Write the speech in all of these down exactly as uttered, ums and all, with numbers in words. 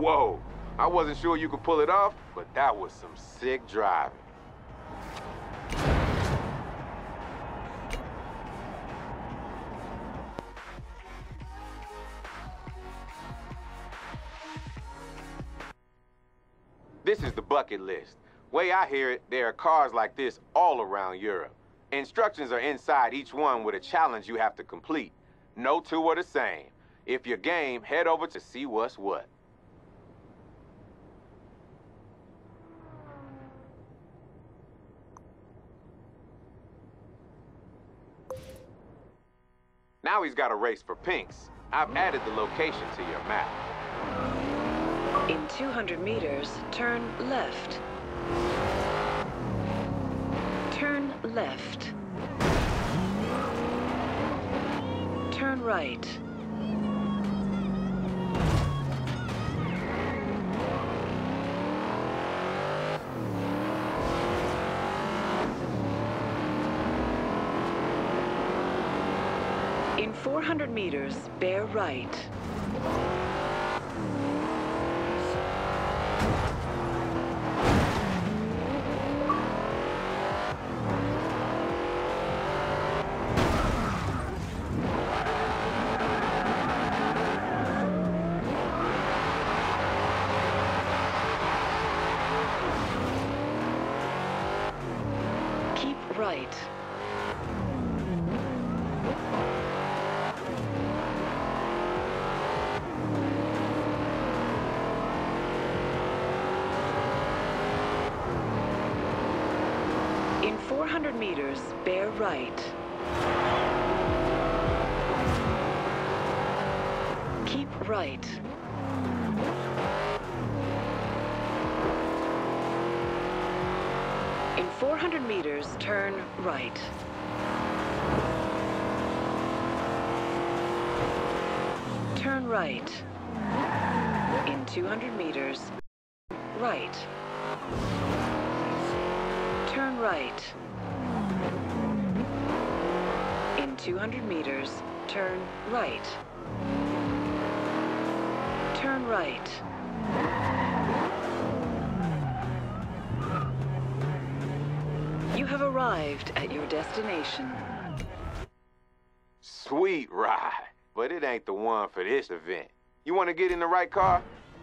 Whoa, I wasn't sure you could pull it off, but that was some sick driving. This is the bucket list. Way I hear it, there are cars like this all around Europe. Instructions are inside each one with a challenge you have to complete. No two are the same. If you're game, head over to see what's what. Now he's got a race for pinks. I've added the location to your map. In two hundred meters, turn left. Turn left. Turn right. In four hundred meters, bear right. Keep right. In four hundred meters, bear right. Keep right. In four hundred meters, turn right. Turn right. In two hundred meters, right. Turn right. In two hundred meters, turn right. Turn right. You have arrived at your destination. Sweet ride, but it ain't the one for this event. You want to get in the right car?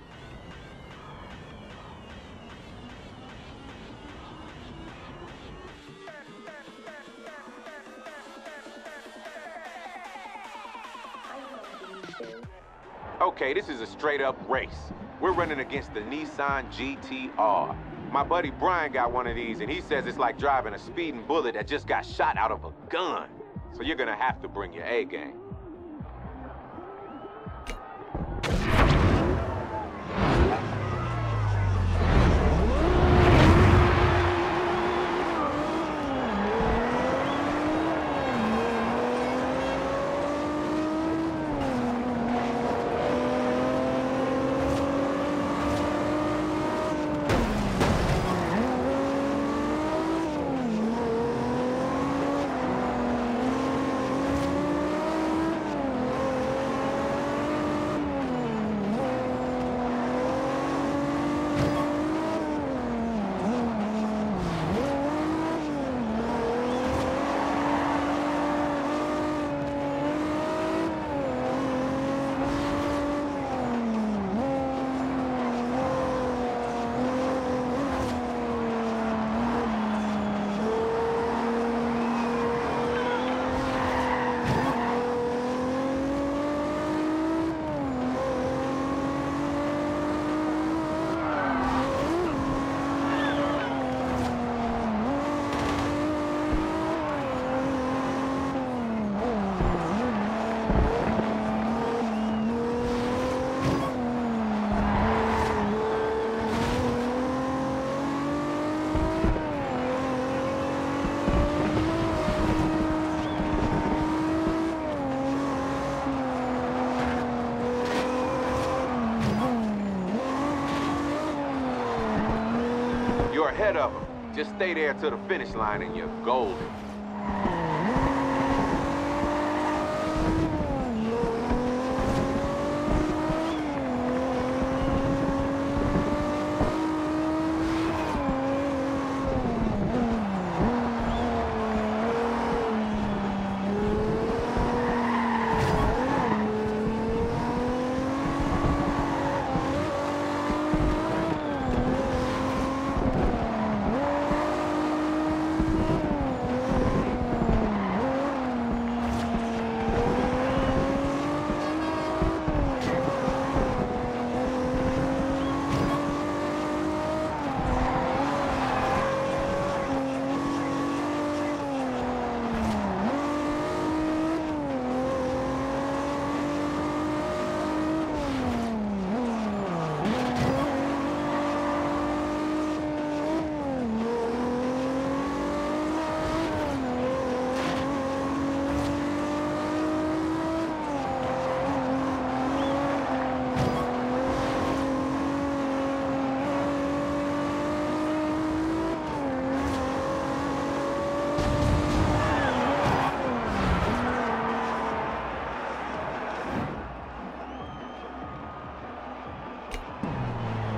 Okay, this is a straight-up race. We're running against the Nissan G T R. My buddy Brian got one of these, and he says it's like driving a speeding bullet that just got shot out of a gun. So you're gonna have to bring your A game. You're ahead of them. Just stay there to the finish line and you're golden.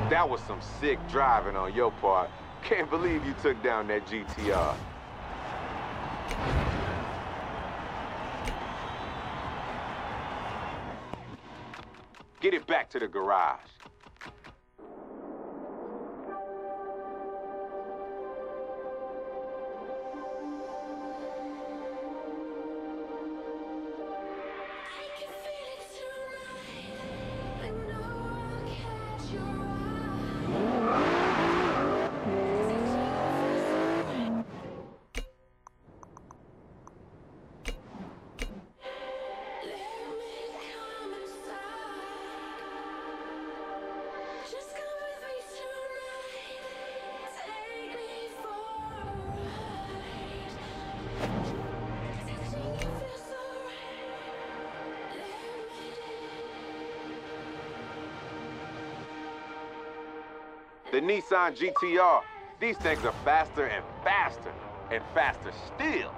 That was some sick driving on your part. Can't believe you took down that G T R. Get it back to the garage. The Nissan G T R, these things are faster and faster, and faster still.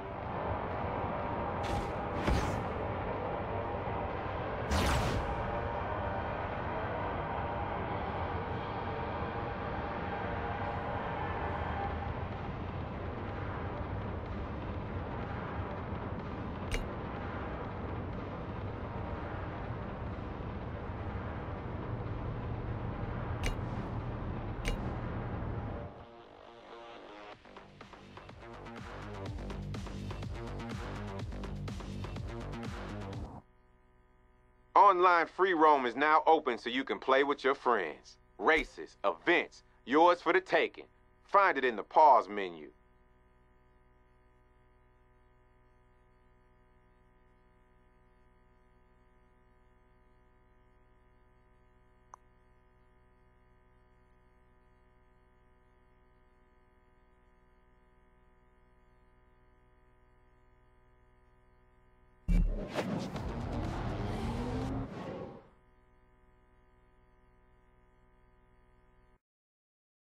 Online free roam is now open so you can play with your friends. Races, events, yours for the taking. Find it in the pause menu.